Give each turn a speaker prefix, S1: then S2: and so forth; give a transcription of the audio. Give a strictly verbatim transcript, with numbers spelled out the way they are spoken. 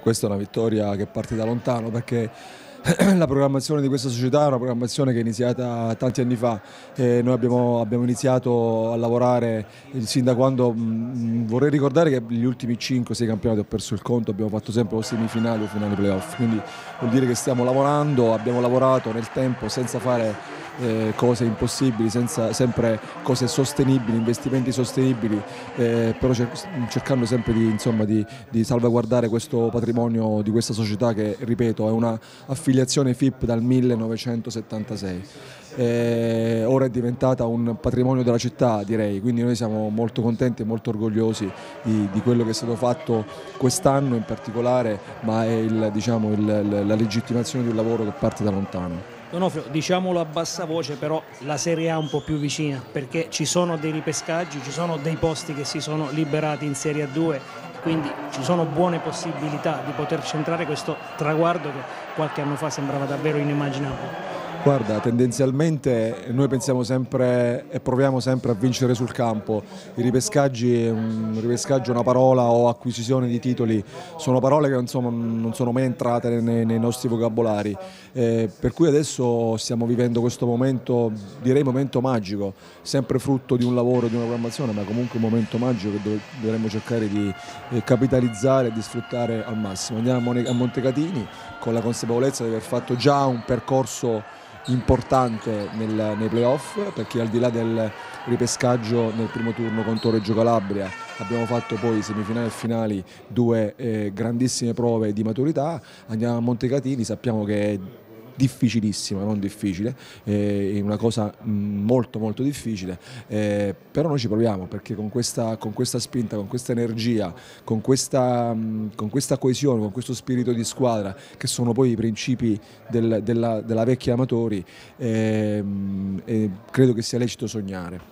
S1: questa è una vittoria che parte da lontano, perché la programmazione di questa società è una programmazione che è iniziata tanti anni fa e noi abbiamo, abbiamo iniziato a lavorare sin da quando, mh, vorrei ricordare che gli ultimi cinque sei campionati ho perso il conto, abbiamo fatto sempre o semifinali o finali playoff, quindi vuol dire che stiamo lavorando, abbiamo lavorato nel tempo senza fare eh, cose impossibili, senza, sempre cose sostenibili, investimenti sostenibili, eh, però cer cercando sempre di, insomma, di, di salvaguardare questo patrimonio di questa società che, ripeto, è una affiliazione F I P dal millenovecentosettantasei. Eh, ora è diventata un patrimonio della città, direi, quindi noi siamo molto contenti e molto orgogliosi di, di quello che è stato fatto quest'anno in particolare, ma è il, diciamo, il, la legittimazione di un lavoro che parte da lontano.
S2: Donofrio, diciamolo a bassa voce, però la Serie A è un po' più vicina, perché ci sono dei ripescaggi, ci sono dei posti che si sono liberati in Serie A due, quindi ci sono buone possibilità di poter centrare questo traguardo che qualche anno fa sembrava davvero inimmaginabile.
S1: Guarda, tendenzialmente noi pensiamo sempre e proviamo sempre a vincere sul campo. I ripescaggi, un ripescaggio è una parola, o acquisizione di titoli, sono parole che insomma, non sono mai entrate nei, nei nostri vocabolari. Eh, per cui adesso stiamo vivendo questo momento, direi momento magico, sempre frutto di un lavoro, di una programmazione, ma comunque un momento magico che dovremmo cercare di eh, capitalizzare e di sfruttare al massimo. Andiamo a Montecatini con la consapevolezza di aver fatto già un percorso importante nel, nei playoff, perché al di là del ripescaggio nel primo turno contro Reggio Calabria abbiamo fatto poi semifinali e finali, due eh, grandissime prove di maturità. Andiamo a Montecatini, sappiamo che è difficilissima, non difficile, è una cosa molto molto difficile, eh, però noi ci proviamo, perché con questa, con questa spinta, con questa energia, con questa, con questa coesione, con questo spirito di squadra, che sono poi i principi del, della, della vecchia Amatori, eh, eh, credo che sia lecito sognare.